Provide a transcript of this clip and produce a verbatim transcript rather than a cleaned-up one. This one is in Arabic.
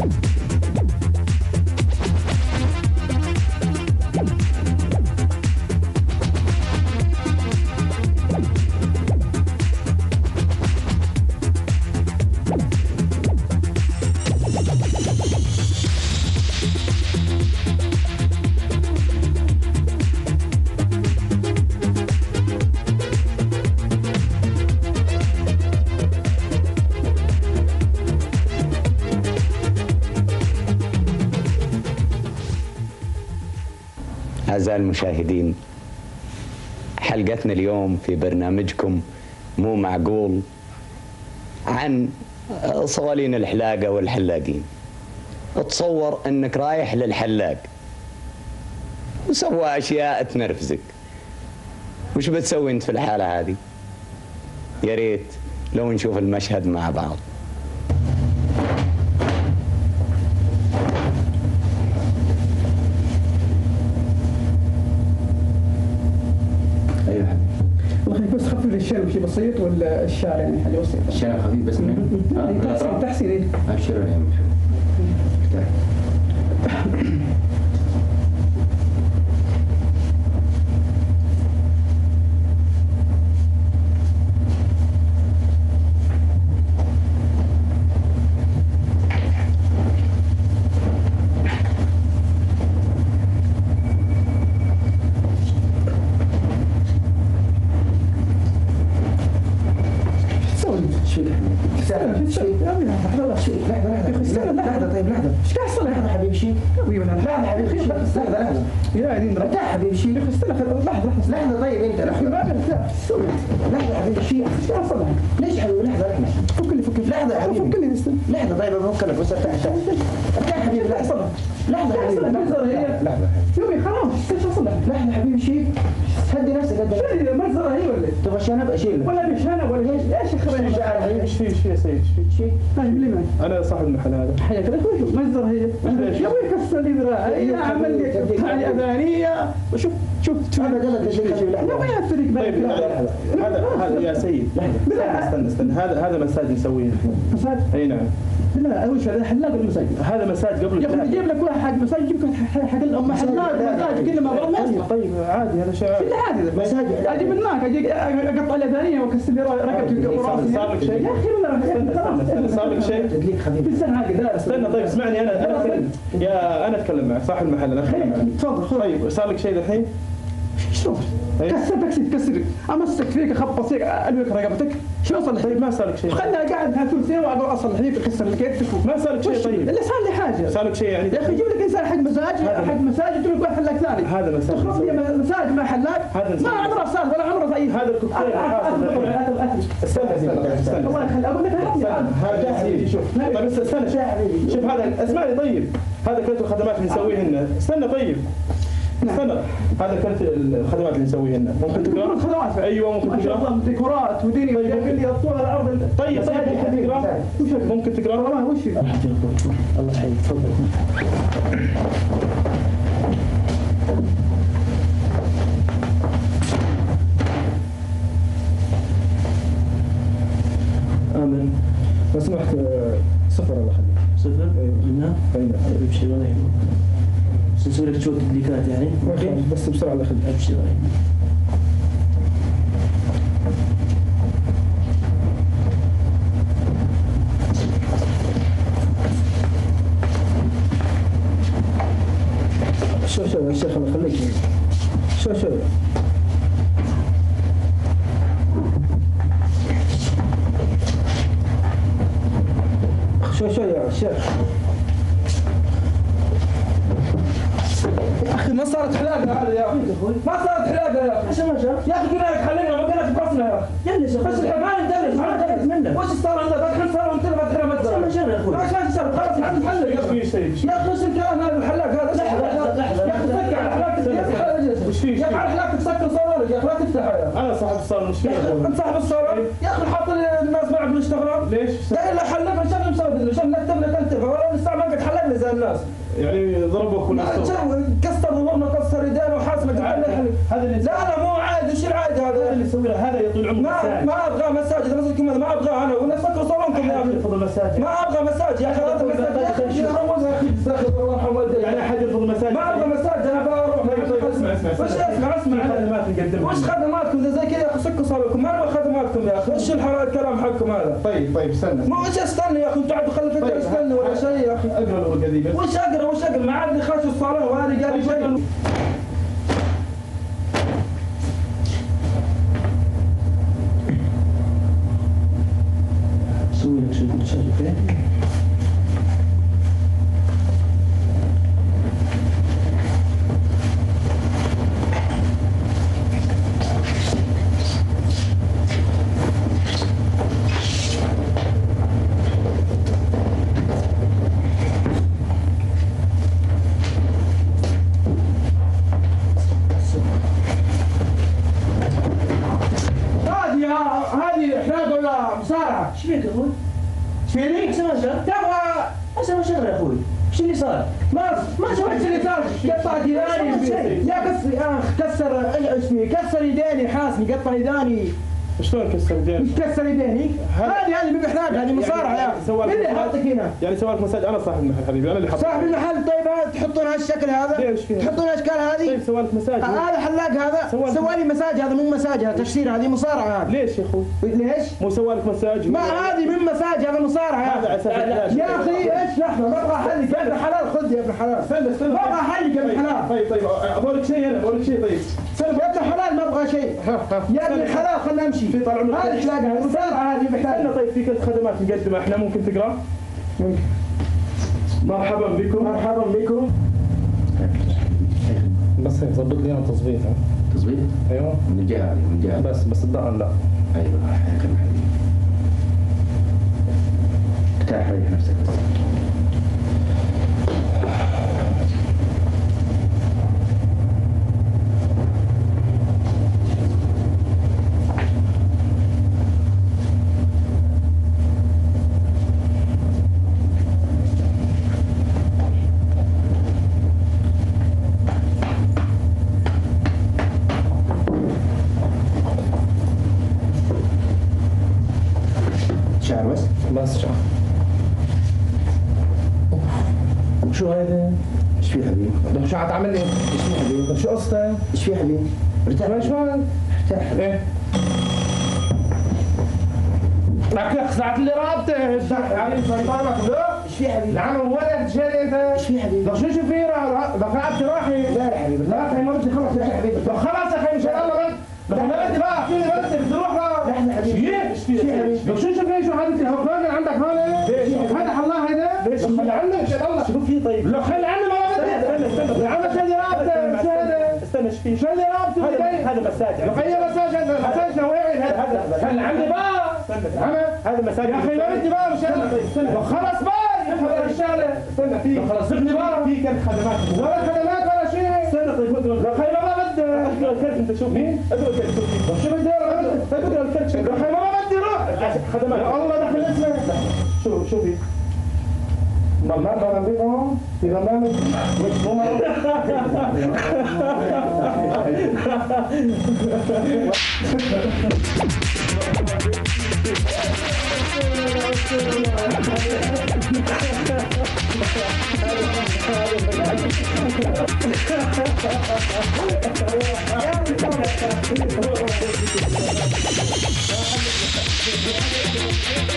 أعزائي المشاهدين، حلقتنا اليوم في برنامجكم مو معقول عن صوالين الحلاقة والحلاقين. تصور أنك رايح للحلاق وسوى أشياء تنرفزك، وش بتسوي أنت في الحالة هذه؟ يا ريت لو نشوف المشهد مع بعض. بس خفيف الشارع شيء بسيط ولا الشارع يعني حاجه بسيطه؟ الشارع خفيف بس منه تحسين تحسين ايه؟ ابشر يا محمد. لحظة طيب لحظة ايش قاعد يصير؟ لحظة حبيبي شيء لحظة حبيبي شيء لحظة لحظة يا عيني ارتاح حبيبي شيء لحظة لحظة لحظة طيب انت لحظة لحظة حبيبي شيء ايش قاعد يصير؟ ليش حبيبي لحظة لحظة فك لي فك لي لحظة حبيبي فك لي لحظة طيب افك لك بس ارتاح ارتاح حبيبي لحظة لحظة حبيبي لحظة يومي خلاص ايش حصل لك؟ لحظة حبيبي شيء هدي نفسك هدي نفسك المنظرة هي ولا ايش؟ طب عشان ابقى اشيل ولا بشانة ولا ايش؟ ايش اخرين ايش في ايش في يا سيد ايش في؟ شيء طيب ليه معي؟ انا صاحب المحل هذا حياك الله شوف منظر هي يا ابوي كسر لي ذراعي عمل لي هذه اذانيه وشوف شوف شوف هذا قلب الشيء لا ما يفرق طيب هذا هذا يا سيد لحظة استنى استنى هذا هذا مساج نسويه مساج؟ اي نعم لا اول شيء هذا حلاق المساج هذا مساج قبل يا اخي يجيب لك واحد مساج يجيب لك حق الام حلاق مساج كل ما بغى طيب طيب عادي هذا شيء عادي لا عادي مساج اجيب الناك اجي اقطع الاذانيه واكسر لي رقبتي وراسي صار لك شيء؟ يا اخي ولا استنى صار لك شيء؟ تدليك خفيف بالسنه هذه استنى طيب اسمعني انا انا اتكلم يا انا اتكلم معك صاحب المحل انا اتكلم معك تفضل طيب صار لك شيء الحين؟ شلون؟ كسر تكسر تكسر امسك فيك اخبص فيك الوك رقبتك شو اصلح؟ طيب ما صار لك شيء خلنا قاعد ثلاث سنين واقول اصلح لي كسر لك يدك ما صار لك شيء طيب اللي صار لي حاجه صار لك شيء يعني يا اخي جيب لك انسان حق مساج حق مساج تقول لك واحد حلاق ثاني هذا مساج تخرب لي مساج مع حلاق ما عمره صار ولا عمره طيب هذا الكوكتيل استنى استنى استنى الله يخليك اقول لك هذا حبيبي شوف طيب استنى شوف هذا اسمعني طيب هذا كرت الخدمات اللي نسويهن استنى طيب استنى هذا كرت الخدمات اللي نسويهن ممكن تقرا خدمات ايوه ممكن ما شاء تقرا الله ديكورات ودنيا جايب لي الطول العرض طيب طيب ممكن تقرا ممكن تقرا والله وش الله يحييك تفضل امن لو سمحت صفر الله يخليك صفر منها اي نعم ابشر ولا يهمك نسوي لك شويه تدليكات يعني بس بسرعه الله يخليك ابشر ولا يهمك شو شو يا شيخ الله يخليك شو شو شو شو يا شيخ يا اخي ما صارت حلاقه هذا يا اخي ما صارت حلاقه يا اخي عشان ما شاف يا اخي قلنا لك خلينا ما قلنا لك بصنا يا اخي جلس بس الحين ما ندلس ما ندلس منه وش صار عندك الحين صار وانت فتحنا متزرع ما شاف يا اخوي عشان صار خلاص ما نحلق يا اخي يا اخي ايش الكلام هذا الحلاق هذا لحظه لحظه يا اخي سكر على حلاقتك يا اخي وش فيه؟ يا اخي على حلاقتك سكر صوالك يا اخي لا تفتحها يا اخي انا صاحب الصالة مش فيه انت صاحب الصوالك يا اخي حاط الناس معك بالاشتغال ليش؟ لا الا حلقنا عشان مسوي عشان نكتب لك انت ولا نستعمل ما قد حلقنا زي الناس يعني ضربوك ولا كسر ضربنا كسر يدين وحاسبك هذا اللي لا لا مو عادي وش العادي هذا هذا اللي يسوي له هذا يطول عمره ما ما ابغى مساجد مسجدكم هذا ما ابغى انا ولا سكروا صالونكم يا اخي يفضل مساجد ما ابغى مساجد يا اخي هذا مساجد وش خدماتكم زي كذا يا اخي سكوا صابركم ما نبغى خدماتكم يا اخي وش الكلام حقكم هذا؟ طيب طيب استنى ما وش استنى يا اخي انتوا عاد خلي فتره استنى ولا شيء يا اخي اقرا الورقه ذي بس وش اقرا وش اقرا ما عاد خاش الصالون وهذا قال لي شيء سوي لك شيء شايفه مصارعة، ايش فيك يا اخوي؟ ايش فيني؟ ايش ما صار؟ تبغى ايش ما شغل يا اخوي؟ ايش اللي صار؟ ما ما سويت اللي صار، قطعت يداني يا كسر يا اخ كسر ايش فيه؟ كسر يداني حاسني قطع يداني شلون كسر يدينك؟ كسر يديني؟ هذه هذه ما بحتاج هذه مصارعة يا اخي مين اللي حطك هنا؟ يعني سوى لك مساج انا صاحب المحل حبيبي انا اللي حطيت صاحب المحل طيب تحطون هالشكل هذا؟ ليش فيها؟ تحطون الاشكال هذه؟ طيب سوى لك مساج هذا حلاق هذا سوى لي مساج هذا مو مساج هذا تفسير هذه مصارعة هذا ليش يا اخوي؟ ليش؟ مو سوى لك مساج ما هذه من مساج هذا مصارعة هذا على اساس يا اخي ايش لحظة ما ابغى احلك يا ابن حلال خذ يا ابن حلال استنى استنى ما ابغى احلك يا ابن حلال طيب طيب ابغى لك شيء انا ابغى لك شيء طيب يا ابن حلال ما ابغى شيء يا ابن حلال خلنا نمشي في طال عمرك هذه تلاقيها المصارعة هذه احنا بحتاج طيب في كل خدمات نقدمها احنا ممكن تقرا؟ ممكن مرحبا بكم مرحبا بكم بس هيك ظبط لي انا تظبيط ها تظبيط؟ ايوه من جهه هذه من جهه بس بس الدقن لا ايوه حياك الله حبيبي ارتاح ريح نفسك بس شعر بس بس شعر شو هذا؟ ايش في حبيبي؟ ده شو عتعمل ايه؟ ايش في حبيبي؟ شو قصته؟ ايش في حبيبي؟ ارتاح ما شو هذا؟ ارتاح ايه لك ساعة اللي رابطه يعني سيطانك لا ايش في حبيبي؟ العمل ولد شيء انت ايش في حبيبي؟ لك شو شو في لك رابطه راحي لا يا حبيبي لا اخي ما بدي خلص يا حبيبي لك خلاص يا اخي ان شاء الله بس لك ما بدي بقى احكي لي بدي بدي اروح بقى لحظة حبيبي ايش في حبيبي؟ لك شو شو في شو هذا الهوكان عندك هون هذا حلاه هذا ليش خلي عنك ان شاء الله شو في طيب؟ لك خلي عني ما بدي استنى استنى يا عم شو اللي رابطه شو هذا استنى ايش في؟ شو اللي رابطه هذا هذا مساج لك اي مساج هذا مساج نوعي هذا خلي عني بقى هذا مساج يا اخي ما بدي بقى مش انا خلص بقى يا اخي الرجاله استنى في خلص سيبني بقى في كم خدمات ولا خدمات ولا شيء استنى طيب اقرا يا اخي ما بدي اقرا الكرت انت شوف مين؟ اقرا الكرت شوف شو بدي اقرا طيب اقرا الكرت شوف يا اخي ما بدي روح خدمات يا الله دخل اسمه شو شو في؟ ما برنامج في برنامج نمر